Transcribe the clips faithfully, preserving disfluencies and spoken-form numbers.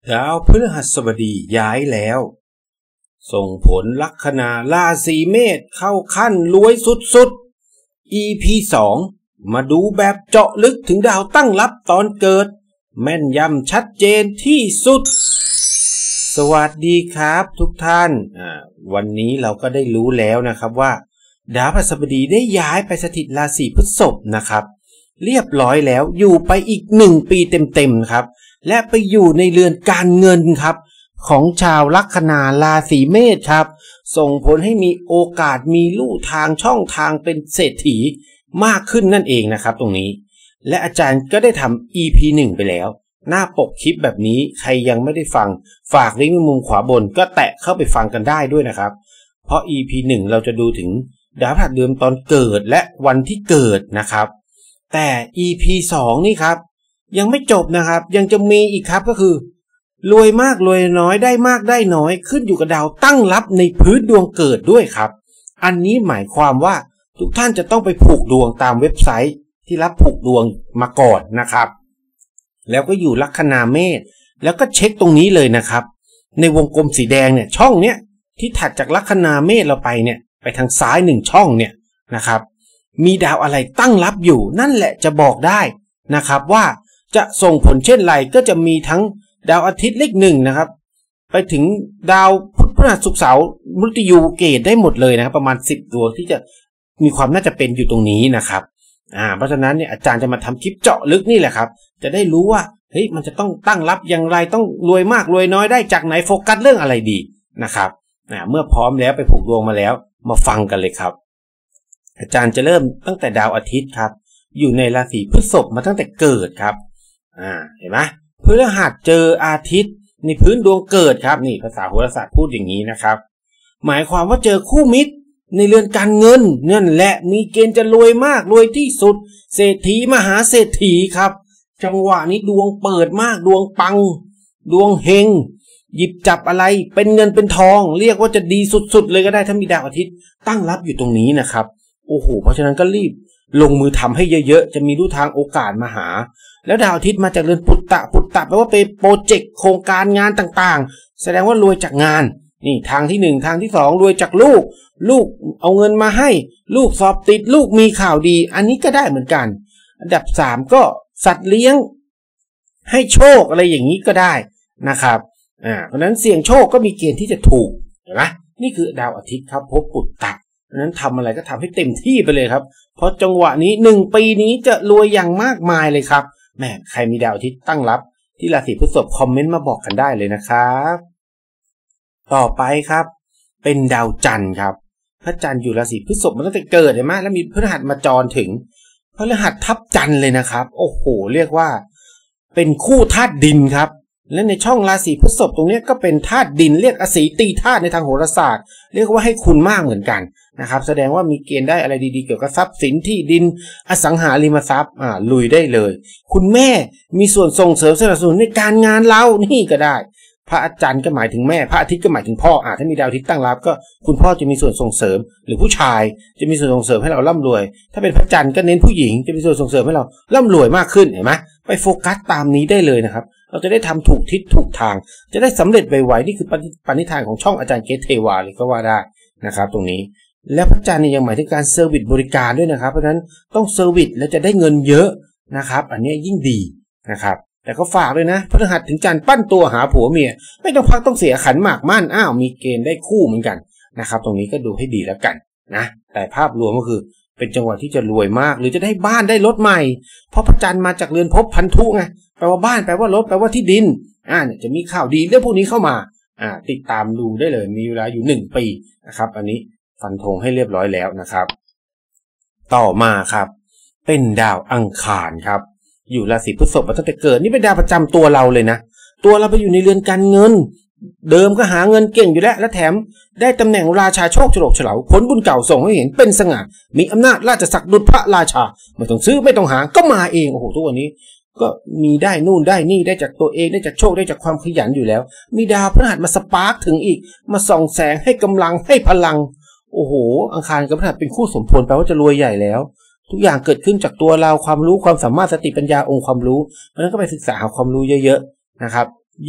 ดาวพฤหัสบดีย้ายแล้วส่งผลลัคนาราศีเมษเข้าขั้นรวยสุดๆ อี พี สองมาดูแบบเจาะลึกถึงดาวตั้งรับตอนเกิดแม่นยำชัดเจนที่สุดสวัสดีครับทุกท่านอ่าวันนี้เราก็ได้รู้แล้วนะครับว่าดาวพฤหัสบดีได้ย้ายไปสถิตราศีพฤษภนะครับเรียบร้อยแล้วอยู่ไปอีกหนึ่งปีเต็มๆครับและไปอยู่ในเรือนการเงินครับของชาวลัคนาราศีเมษครับส่งผลให้มีโอกาสมีลู่ทางช่องทางเป็นเศรษฐีมากขึ้นนั่นเองนะครับตรงนี้และอาจารย์ก็ได้ทำ อี พี หนึ่งไปแล้วหน้าปกคลิปแบบนี้ใครยังไม่ได้ฟังฝากลิงก์มุมขวาบนก็แตะเข้าไปฟังกันได้ด้วยนะครับเพราะ อี พี หนึ่งเราจะดูถึงดาวพฤหัสเดิมตอนเกิดและวันที่เกิดนะครับแต่ อี พี สองนี่ครับยังไม่จบนะครับยังจะมีอีกครับก็คือรวยมากรวยน้อยได้มากได้น้อยขึ้นอยู่กับดาวตั้งรับในพื้นดวงเกิดด้วยครับอันนี้หมายความว่าทุกท่านจะต้องไปผูกดวงตามเว็บไซต์ที่รับผูกดวงมาก่อนนะครับแล้วก็อยู่ลัคนาเมษแล้วก็เช็คตรงนี้เลยนะครับในวงกลมสีแดงเนี่ยช่องเนี้ยที่ถัดจากลัคนาเมษเราไปเนี่ยไปทางซ้ายหนึ่งช่องเนี่ยนะครับมีดาวอะไรตั้งรับอยู่นั่นแหละจะบอกได้นะครับว่าจะส่งผลเช่นไรก็จะมีทั้งดาวอาทิตย์เลขหนึ่งนะครับไปถึงดาวพุธพฤหัสศุกร์เสาร์มฤตยูเกตได้หมดเลยนะครับประมาณสิบดวงที่จะมีความน่าจะเป็นอยู่ตรงนี้นะครับอ่าเพราะฉะนั้นเนี่ยอาจารย์จะมาทำคลิปเจาะลึกนี่แหละครับจะได้รู้ว่าเฮ้ยมันจะต้องตั้งรับอย่างไรต้องรวยมากรวยน้อยได้จากไหนโฟกัสเรื่องอะไรดีนะครับอ่าเมื่อพร้อมแล้วไปผูกดวงมาแล้วมาฟังกันเลยครับอาจารย์จะเริ่มตั้งแต่ดาวอาทิตย์ครับอยู่ในราศีพฤษภมาตั้งแต่เกิดครับอ่าเห็นไหมพฤหัสเจออาทิตย์ในพื้นดวงเกิดครับนี่ภาษาโหราศาสตร์พูดอย่างนี้นะครับหมายความว่าเจอคู่มิตรในเรือนการเงินนั่นแหละมีเกณฑ์จะรวยมากรวยที่สุดเศรษฐีมหาเศรษฐีครับจังหวะนี้ดวงเปิดมากดวงปังดวงเฮงหยิบจับอะไรเป็นเงินเป็นทองเรียกว่าจะดีสุดๆเลยก็ได้ถ้ามีดาวอาทิตย์ตั้งรับอยู่ตรงนี้นะครับโอ้โหเพราะฉะนั้นก็รีบลงมือทำให้เยอะๆจะมีรูทางโอกาสมาหาแล้วดาวอาทิตย์มาจากเรือนปุตตะปุตตะแปลว่าเป็นโปรเจกต์โครงการงานต่างๆแสดงว่ารวยจากงานนี่ทางที่หนึ่งทางที่สองรวยจากลูกลูกเอาเงินมาให้ลูกสอบติดลูกมีข่าวดีอันนี้ก็ได้เหมือนกันอันดับสามก็สัตว์เลี้ยงให้โชคอะไรอย่างนี้ก็ได้นะครับอ่าเพราะนั้นเสี่ยงโชคก็มีเกณฑ์ที่จะถูกเห็นไหมนี่คือดาวอาทิตย์ครับภพปุตตะนั้นทำอะไรก็ทำให้เต็มที่ไปเลยครับเพราะจังหวะนี้หนึ่งปีนี้จะรวยอย่างมากมายเลยครับแม่ใครมีดาวอาทิตย์ตั้งรับที่ราศีพฤษภคอมเมนต์มาบอกกันได้เลยนะครับต่อไปครับเป็นดาวจันทร์ครับพระจันทร์อยู่ราศีพฤษภมันตั้งแต่เกิดเห็นไหมแล้วมีพฤหัสมาจรถึงพฤหัสทับจันทร์เลยนะครับโอ้โหเรียกว่าเป็นคู่ธาตุดินครับและในช่องราศีพฤษภตรงนี้ก็เป็นธาตุดินเรียกอสีตีธาตุในทางโหราศาสตร์เรียกว่าให้คุณมากเหมือนกันนะครับแสดงว่ามีเกณฑ์ได้อะไรดีๆเกี่ยวกับทรัพย์สินที่ดินอสังหาริมทรัพย์อ่าลุยได้เลยคุณแม่มีส่วนส่งเสริมสนับสนุนในการงานเรานี่ก็ได้พระอาจารย์ก็หมายถึงแม่พระอาทิตย์ก็หมายถึงพ่ออ่าถ้ามีดาวอาทิตย์ตั้งรับก็คุณพ่อจะมีส่วนส่งเสริมหรือผู้ชายจะมีส่วนส่งเสริมให้เราร่ำรวยถ้าเป็นพระจันทร์ก็เน้นผู้หญิงจะมีส่วนส่งเสริมให้เราร่ำรวยมากขึ้นเห็นไหมไปโฟกัสตามนี้ได้เลยนะครับเราจะได้ทำถูกทิศถูกทางจะได้สำเร็จไวๆนี่คือปณิธานของช่องอาจารย์เกตเทวาเลยก็ว่าได้นะครับตรงนี้และพระจันทร์นี่ยังหมายถึงการเซอร์วิสบริการด้วยนะครับเพราะฉะนั้นต้องเซอร์วิสแล้วจะได้เงินเยอะนะครับอันนี้ยิ่งดีนะครับแต่ก็ฝากเลยนะพฤหัสถึงจันทร์ปั้นตัวหาผัวเมียไม่ต้องพักต้องเสียขันหมากมั่นอ้าวมีเกณฑ์ได้คู่เหมือนกันนะครับตรงนี้ก็ดูให้ดีแล้วกันนะแต่ภาพรวมก็คือเป็นจังหวะที่จะรวยมากหรือจะได้บ้านได้รถใหม่เพราะพระจันทร์มาจากเรือนภพพันธุไงแปลว่าบ้านแปลว่ารถแปลว่าที่ดินอ่าเนี่ยจะมีข่าวดีเรื่องพวกนี้เข้ามาอ่าติดตามดูได้เลยมีเวลาอยู่หนึ่งปีนะครับอันนี้ฟันธงให้เรียบร้อยแล้วนะครับต่อมาครับเป็นดาวอังคารครับอยู่ราศีพฤษภมาตั้งแต่เกิดนี่เป็นดาวประจำตัวเราเลยนะตัวเราไปอยู่ในเรือนการเงินเดิมก็หาเงินเก่งอยู่แล้วและแถมได้ตำแหน่งราชาโชคโฉลกเฉลาผลบุญเก่าส่งให้เห็นเป็นสง่ามีอำนาจราชศักดิ์ดุจพระราชาไม่ต้องซื้อไม่ต้องหาก็มาเองโอ้โหทุกวันนี้ก็มีได้นู่นได้นี่ได้จากตัวเองได้จากโชคได้จากความขยันอยู่แล้วมีดาวพฤหัสมาสปาร์คถึงอีกมาส่องแสงให้กำลังให้พลังโอ้โหอังคารกับพฤหัสเป็นคู่สมพลแปลว่าจะรวยใหญ่แล้วทุกอย่างเกิดขึ้นจากตัวเราความรู้ความสามารถสติปัญญาองค์ความรู้เพราะฉะนั้นก็ไปศึกษาหาความรู้เยอะๆนะครับยิ่ง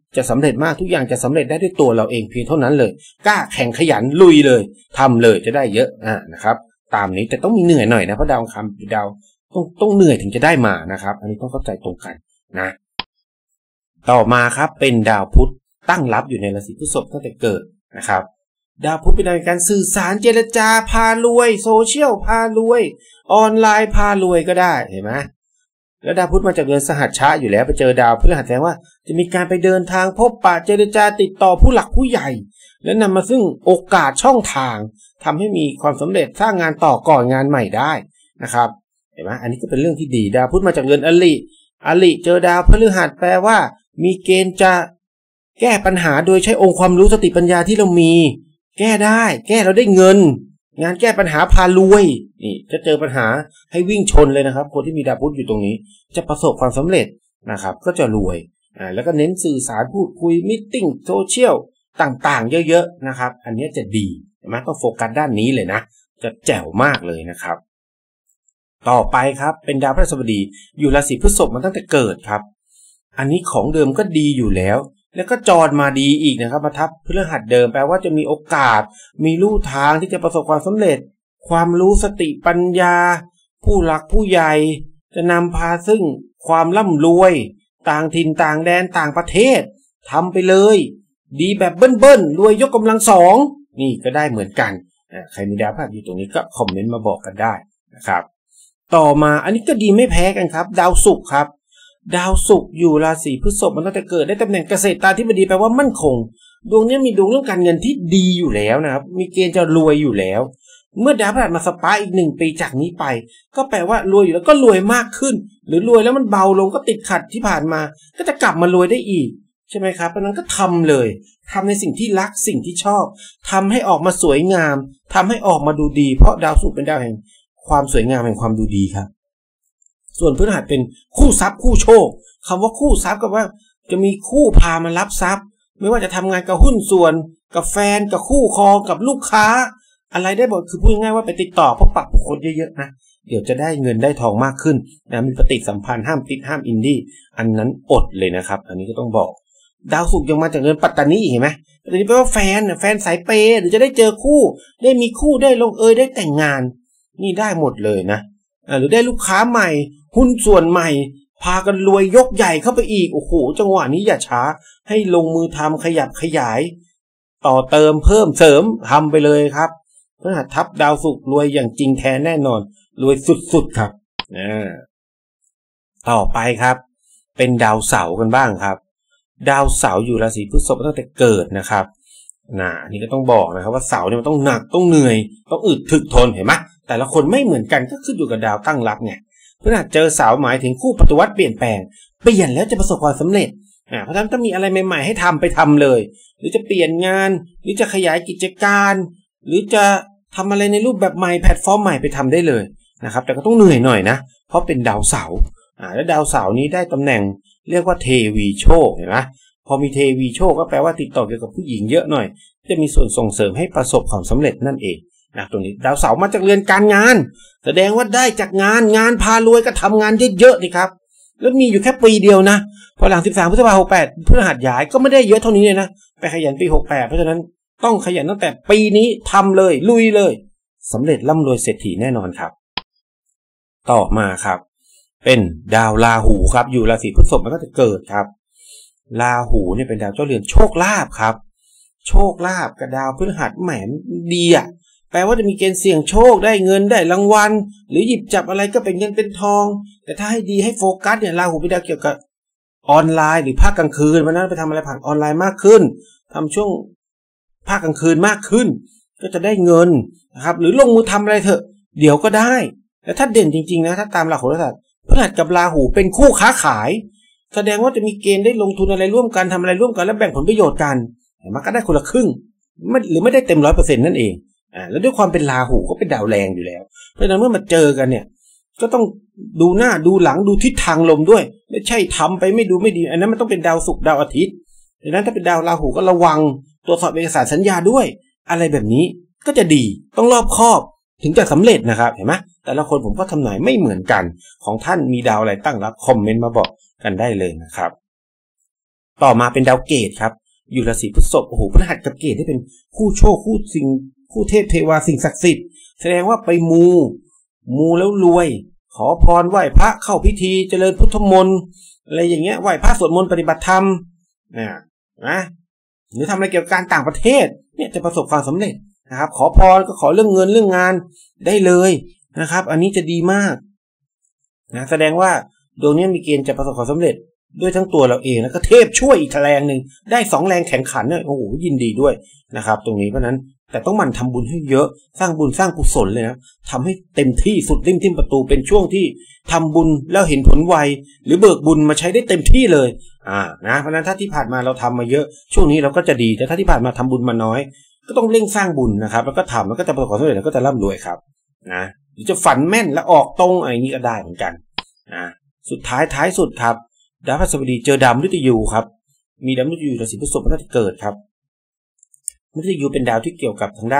จะสำเร็จมากทุกอย่างจะสำเร็จได้ด้วยตัวเราเองเพียงเท่านั้นเลยกล้าแข่งขยันลุยเลยทำเลยจะได้เยอะอ่านะครับตามนี้แต่ต้องมีเหนื่อยหน่อยนะเพราะดาวอังคารเป็นดาวต้องต้องเหนื่อยถึงจะได้มานะครับอันนี้ต้องเข้าใจตรงกันนะต่อมาครับเป็นดาวพุธตั้งรับอยู่ในราศีพฤษภตั้งแต่เกิดนะครับดาวพุธเป็นดาวแห่งการสื่อสารเจรจาพารวยโซเชียลพารวยออนไลน์พารวยก็ได้เห็นไหมแล้วดาวพุธมาจากเดือนสหัชชะอยู่แล้วไปเจอดาวพฤหัสแสดงว่าจะมีการไปเดินทางพบปะเจรจาติดต่อผู้หลักผู้ใหญ่และนำมาซึ่งโอกาสช่องทางทำให้มีความสำเร็จสร้างงานต่อก่อนงานใหม่ได้นะครับเห็นไหมอันนี้ก็เป็นเรื่องที่ดีดาวพุธมาจากเรือนอริอริเจอดาวพฤหัสแปลว่ามีเกณฑ์จะแก้ปัญหาโดยใช้องค์ความรู้สติปัญญาที่เรามีแก้ได้แก้เราได้เงินงานแก้ปัญหาพารวยนี่จะเจอปัญหาให้วิ่งชนเลยนะครับคนที่มีดาวพุธอยู่ตรงนี้จะประสบความสำเร็จนะครับก็จะรวยอ่าแล้วก็เน้นสื่อสารพูดคุยมิทติ้งโซเชียลต่างๆเยอะๆนะครับอันนี้จะดีนะต้องโฟกัสด้านนี้เลยนะจะแจ๋วมากเลยนะครับต่อไปครับเป็นดาวพฤหัสบดีอยู่ราศีพฤษภมาตั้งแต่เกิดครับอันนี้ของเดิมก็ดีอยู่แล้วแล้วก็จรมาดีอีกนะครับมาทับพฤหัสเดิมแปลว่าจะมีโอกาสมีลู่ทางที่จะประสบความสำเร็จความรู้สติปัญญาผู้หลักผู้ใหญ่จะนำพาซึ่งความร่ำรวยต่างถิ่นต่างแดนต่างประเทศทำไปเลยดีแบบเบิ้ลๆรวยยกกำลังสองนี่ก็ได้เหมือนกันใครมีดาวพฤหัสอยู่ตรงนี้ก็คอมเมนต์มาบอกกันได้นะครับต่อมาอันนี้ก็ดีไม่แพ้กันครับดาวศุกร์ครับดาวศุกร์อยู่ราศีพฤษภมันตั้งแต่เกิดได้ตำแหน่งเกษตราธิบดีแปลว่ามั่นคงดวงนี้มีดวงเรื่องการเงินที่ดีอยู่แล้วนะครับมีเกณฑ์จะรวยอยู่แล้วเมื่อดาวพฤหัสมาสปาอีกหนึ่งปีจากนี้ไปก็แปลว่ารวยอยู่แล้วก็รวยมากขึ้นหรือรวยแล้วมันเบาลงก็ติดขัดที่ผ่านมาก็จะกลับมารวยได้อีกใช่ไหมครับเพราะนั้นก็ทำเลยทำในสิ่งที่รักสิ่งที่ชอบทำให้ออกมาสวยงามทำให้ออกมาดูดีเพราะดาวศุกร์เป็นดาวแห่งความสวยงามแห่งความดูดีครับส่วนพฤหัสเป็นคู่ทรัพย์คู่โชคคำว่าคู่ทรัพย์ก็ว่าจะมีคู่พามารับทรัพย์ไม่ว่าจะทำงานกับหุ้นส่วนกับแฟนกับคู่ครองกับลูกค้าอะไรได้หมดคือพูดง่ายๆว่าไปติดต่อพบปะผู้คนเยอะๆนะเดี๋ยวจะได้เงินได้ทองมากขึ้นนะมีปฏิสัมพันธ์ห้ามติดห้ามอินดี้อันนั้นอดเลยนะครับอันนี้ก็ต้องบอกดาวศุกร์ยังมาจากเงินปัตตานีเห็นไหมปัตตานีแปลว่าแฟนแฟนสายเปย์หรือจะได้เจอคู่ได้มีคู่ได้ลงเอยได้แต่งงานนี่ได้หมดเลยนะหรือได้ลูกค้าใหม่หุ้นส่วนใหม่พากันรวยยกใหญ่เข้าไปอีกโอ้โหจังหวะนี้อย่าช้าให้ลงมือทำขยับขยายต่อเติมเพิ่มเสริมทำไปเลยครับพฤหัสทับดาวศุกร์รวยอย่างจริงแท้แน่นอนรวยสุดๆครับอ่าต่อไปครับเป็นดาวเสาร์กันบ้างครับดาวเสาร์อยู่ราศีพฤษภตั้งแต่เกิดนะครับน่ะนี่ก็ต้องบอกนะครับว่าเสาร์เนี่ยมันต้องหนักต้องเหนื่อยต้องอึดถึกทนเห็นไหมแต่ละคนไม่เหมือนกันก็ขึ้นอยู่กับดาวตั้งรับไงพฤหัสเจอเสาร์หมายถึงคู่ปฏิวัติเปลี่ยนแปลงเปลี่ยนแล้วจะประสบความสำเร็จอ่าเพราะฉะนั้นถ้ามีอะไรใหม่ๆให้ทำไปทำเลยหรือจะเปลี่ยนงานหรือจะขยายกิจการหรือจะทำอะไรในรูปแบบใหม่แพลตฟอร์มใหม่ไปทำได้เลยนะครับแต่ก็ต้องเหนื่อยหน่อยนะเพราะเป็นดาวเสาร์อ่าแล้วดาวเสาร์นี้ได้ตำแหน่งเรียกว่าเทวีโชคเห็นไหมพอมีเทวีโชคก็แปลว่าติดต่อเกี่ยวกับผู้หญิงเยอะหน่อยจะมีส่วนส่งเสริมให้ประสบความสำเร็จนั่นเองนะตรงนี้ดาวเสาร์มาจากเรือนการงานแสดงว่าได้จากงานงานพารวยก็ทำงานเยอะๆดิครับแล้วมีอยู่แค่ปีเดียวนะพอหลังสิบสามพฤษภาคมหกแปดพฤหัสย้ายก็ไม่ได้เยอะเท่านี้เลยนะไปขยันปีหกแปดเพราะฉะนั้นต้องขยันตั้งแต่ปีนี้ทำเลยลุยเลยสำเร็จร่ำรวยเศรษฐีแน่นอนครับต่อมาครับเป็นดาวราหูครับอยู่ราศีพฤษภมันก็จะเกิดครับราหูเนี่ยเป็นดาวเจ้าเรือนโชคลาภครับโชคลาภกับดาวพฤหัสแหมดีอ่ะแปลว่าจะมีเกณฑ์เสี่ยงโชคได้เงินได้รางวัลหรือหยิบจับอะไรก็เป็นเงินเป็นทองแต่ถ้าให้ดีให้โฟกัสเนี่ยราหูเป็นดาวเกี่ยวกับออนไลน์หรือภาคกลางคืนวันนั้นไปทำอะไรผ่านออนไลน์มากขึ้นทำช่วงภาคกลางคืนมากขึ้นก็จะได้เงินนะครับหรือลงมือทำอะไรเถอะเดี๋ยวก็ได้แต่ถ้าเด่นจริงๆนะถ้าตามหลักโหราศาสตร์พฤหัสกับราหูเป็นคู่ค้าขายแสดงว่าจะมีเกณฑ์ได้ลงทุนอะไรร่วมกันทำอะไรร่วมกันแล้วแบ่งผลประโยชน์กันมันก็ได้คนละครึ่งไม่หรือไม่ได้เต็มร้อยเปอร์เซ็นต์นั่นเองอ่าแล้วด้วยความเป็นราหูก็เป็นดาวแรงอยู่แล้วเพราะฉะนั้นเมื่อมาเจอกันเนี่ยก็ต้องดูหน้าดูหลังดูทิศทางลมด้วยไม่ใช่ทำไปไม่ดูไม่ดีอันนั้นมันต้องเป็นดาวศุกร์ดาวอาทิตย์ดังนั้นถ้าเป็นดาวราหูก็ระวังตรวจสอบเอกสารสัญญาด้วยอะไรแบบนี้ก็จะดีต้องรอบคอบถึงจะสำเร็จนะครับเห็นไหมแต่ละคนผมก็ทำนายไม่เหมือนกันของท่านมีดาวอะไรตั้งรับคอมเมนต์มาบอกกันได้เลยนะครับต่อมาเป็นดาวเกตครับอยู่ราศีพฤษภโอ้โหพฤหัสกับเกตได้เป็นคู่โชคคู่สิ่งคู่เทพเทวาสิ่งศักดิ์สิทธิ์แสดงว่าไปมูมูแล้วรวยขอพรไหว้พระเข้าพิธีเจริญพุทธมนต์อะไรอย่างเงี้ยไหว้พระสวดมนต์ปฏิบัติธรรมนะนะหรือทำอะไรเกี่ยวกับการต่างประเทศเนี่ยจะประสบความสำเร็จนะครับขอพรก็ขอเรื่องเงินเรื่องงานได้เลยนะครับอันนี้จะดีมากนะแสดงว่าดวงนี้มีเกณฑ์จะประสบความสำเร็จด้วยทั้งตัวเราเองแล้วก็เทพช่วยอีกแรงหนึ่งได้สองแรงแข่งขันเนี่ยโอ้โหยินดีด้วยนะครับตรงนี้เพราะนั้นแต่ต้องหมั่นทำบุญให้เยอะสร้างบุญสร้างกุศลเลยนะทำให้เต็มที่สุดริมทิ่มประตูเป็นช่วงที่ทำบุญแล้วเห็นผลไวหรือเบิกบุญมาใช้ได้เต็มที่เลยอ่านะเพราะนั้นถ้าที่ผ่านมาเราทำมาเยอะช่วงนี้เราก็จะดีแต่ถ้าที่ผ่านมาทำบุญมาน้อยก็ต้องเร่งสร้างบุญนะครับแล้วก็ทำแล้วก็จะประสบความสำเร็จแล้วก็จะร่ำรวยครับนะหรือจะฝันแม่นแล้วออกตรงอะไรนี้ก็ได้เหมือนกันนะสุดท้ายท้ายสุดครับดาวพฤหัสบดีเจอดาวมฤตยูครับมีดาวมฤตยูราศีพฤษภน่าจะเกิดครับมฤตยูเป็นดาวที่เกี่ยวกับทางด้าน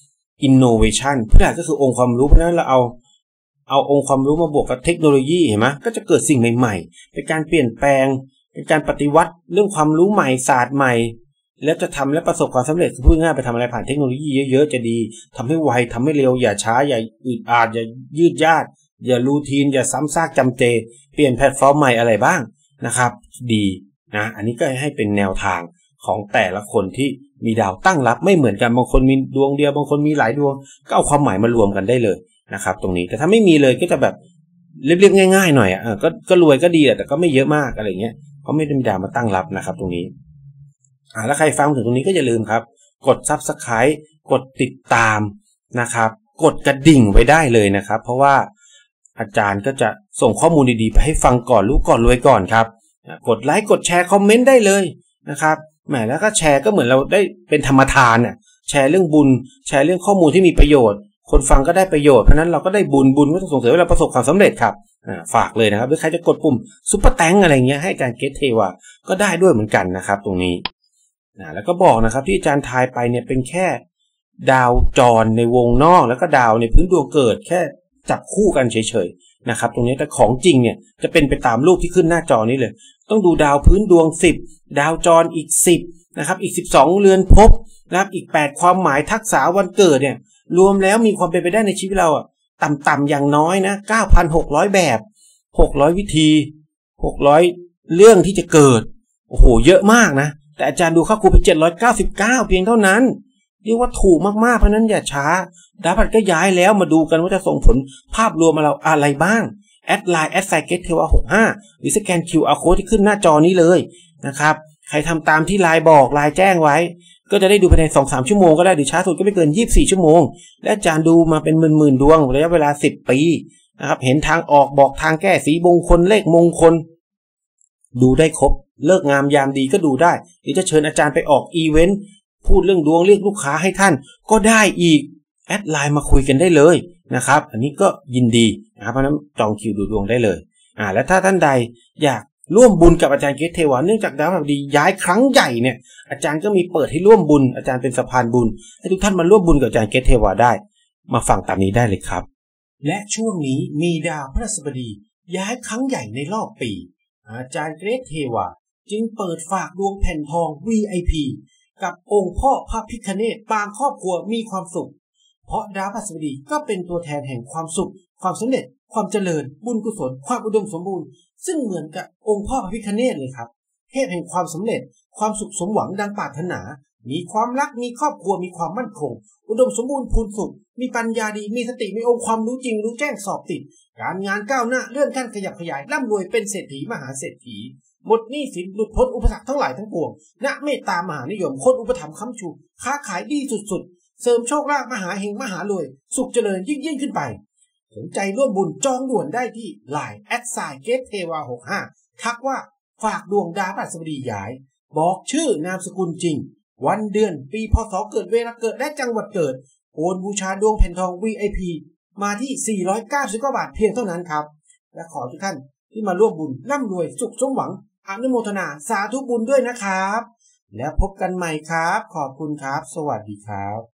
innovation พฤหัสก็คือองค์ความรู้เพราะฉะนั้นเราเอาเอาองค์ความรู้มาบวกกับเทคโนโลยีเห็นไหมก็จะเกิดสิ่งใหม่ๆเป็นการเปลี่ยนแปลงเป็นการปฏิวัติเรื่องความรู้ใหม่ศาสตร์ใหม่แล้วจะทำและประสบความสำเร็จพูดง่ายไปทำอะไรผ่านเทคโนโลยีเยอะๆจะดีทำให้ไวทำให้เร็วอย่าช้าอย่าอึดอัดอย่ายืดยาดอย่ารูทีนอย่าซ้ำซากจำเจเปลี่ยนแพลตฟอร์มใหม่อะไรบ้างนะครับดีนะอันนี้ก็ให้เป็นแนวทางของแต่ละคนที่มีดาวตั้งรับไม่เหมือนกันบางคนมีดวงเดียวบางคนมีหลายดวงก็เอาความหมายมารวมกันได้เลยนะครับตรงนี้แต่ถ้าไม่มีเลยก็จะแบบเรียบๆง่ายๆหน่อยอ่ะก็ก็รวยก็ดีแต่ก็ไม่เยอะมากอะไรเงี้ยเพราะไม่ได้มีดาวมาตั้งรับนะครับตรงนี้อ่าแล้วใครฟังถึงตรงนี้ก็อย่าลืมครับกด ซับสไครบ์ กดติดตามนะครับกดกระดิ่งไว้ได้เลยนะครับเพราะว่าอาจารย์ก็จะส่งข้อมูลดีๆไปให้ฟังก่อนรู้ก่อนรวยก่อนครับกดไลค์กดแชร์คอมเมนต์ได้เลยนะครับแหมแล้วก็แชร์ก็เหมือนเราได้เป็นธรรมทานน่ะแชร์เรื่องบุญแชร์เรื่องข้อมูลที่มีประโยชน์คนฟังก็ได้ประโยชน์เพราะนั้นเราก็ได้บุญบุญก็จะส่งเสริมให้เราประสบความสำเร็จครับฝากเลยนะครับหรือใครจะกดปุ่มซุปเปอร์แตงอะไรเงี้ยให้อาจารย์เกตเทวาก็ได้ด้วยเหมือนกันนะครับตรงนี้นะแล้วก็บอกนะครับที่อาจารย์ทายไปเนี่ยเป็นแค่ดาวจรในวงนอกแล้วก็ดาวในพื้นดวงเกิดแค่จับคู่กันเฉยๆนะครับตรงนี้แต่ของจริงเนี่ยจะเป็นไปตามรูปที่ขึ้นหน้าจอนี้เลยต้องดูดาวพื้นดวงสิบดาวจรอีกสิบนะครับอีกสิบสองเรือนภพนะครับอีกแปดความหมายทักษะวันเกิดเนี่ยรวมแล้วมีความเป็นไปได้ในชีวิตเราอ่ะต่ำๆอย่างน้อยนะ เก้าพันหกร้อย แบบหกร้อยวิธีหกร้อยเรื่องที่จะเกิดโอ้โหเยอะมากนะแต่อาจารย์ดูค่าครูไปเจ็ดร้อยเก้าสิบเก้าเพียงเท่านั้นเรียกว่าถูกมากๆเพราะนั้นอย่าช้าดาวพฤหัสก็ย้ายแล้วมาดูกันว่าจะส่งผลภาพรวมมาเราอะไรบ้างแอดไลน์แอดไซเกตเทวาหกสิบห้าหรือสแกน คิว อาร์ Code ที่ขึ้นหน้าจอนี้เลยนะครับใครทำตามที่ไลน์บอกไลน์แจ้งไว้ก็จะได้ดูภายใน สองถึงสาม ชั่วโมงก็ได้หรือช้าสุดก็ไม่เกินยี่สิบสี่ชั่วโมงและอาจารย์ดูมาเป็นหมื่นๆดวงระยะเวลาสิบปีนะครับเห็นทางออกบอกทางแก้สีมงคลเลขมงคลดูได้ครบเลิกงามยามดีก็ดูได้หรือจะเชิญอาจารย์ไปออกอีเวนต์พูดเรื่องดวงเรียกลูกค้าให้ท่านก็ได้อีกแอดไลน์มาคุยกันได้เลยนะครับอันนี้ก็ยินดีนะครับเพราะนั้นจองคิวดูดวงได้เลยอ่าและถ้าท่านใดอยากร่วมบุญกับอาจารย์เกตเทวาเนื่องจากดาวพฤหัสบดีย้ายครั้งใหญ่เนี่ยอาจารย์ก็มีเปิดให้ร่วมบุญอาจารย์เป็นสะพานบุญให้ทุกท่านมาร่วมบุญกับอาจารย์เกตเทวาได้มาฟังตามนี้ได้เลยครับและช่วงนี้มีดาวพฤหัสบดีย้ายครั้งใหญ่ในรอบปีอาจารย์เกตเทวาจึงเปิดฝากดวงแผ่นทอง วี ไอ พี กับองค์พ่อพระพิฆเนศปางครอบครัวมีความสุขเพราะดาวพฤหัสบดีก็เป็นตัวแทนแห่งความสุขความสำเร็จความเจริญบุญกุศลความอุดมสมบูรณ์ซึ่งเหมือนกับองค์พ่อพระพิฆเนศเลยครับเทพแห่งความสำเร็จความสุขสมหวังดังปรารถนามีความรักมีครอบครัวมีความมั่นคงอุดมสมบูรณ์พูนสุขมีปัญญาดีมีสติมีองค์ความรู้จริงรู้แจ้งสอบติดการงานก้าวหน้าเลื่อนขั้นขยับขยายร่ำรวยเป็นเศรษฐีมหาเศรษฐีหมดหนี้สินหลุดพ้นอุปสรรคทั้งหลายทั้งปวงณเมตตามหานิยมคนอุปถัมภ์ค้ำชูค้าขายดีสุดๆเสริมโชคลาภมหาเฮงมหารวยสุขเจริญยิ่งยิ่งขึ้นไปสนใจร่วมบุญจองด่วนได้ที่ ไลน์ แอดไซน์เกตเทวาหกสิบห้าทักว่าฝากดวงดาวพฤหัสบดีย้ายบอกชื่อนามสกุลจริงวันเดือนปีพศเกิดเวลาเกิดและจังหวัดเกิดโอนบูชาดวงแผ่นทอง วี ไอ พี มาที่สี่ร้อยเก้าสิบกว่าบาทเพียงเท่านั้นครับและขอทุกท่านที่มาร่วมบุญร่ำรวยสุขสมหวังอนุโมทนาสาธุบุญด้วยนะครับแล้วพบกันใหม่ครับขอบคุณครับสวัสดีครับ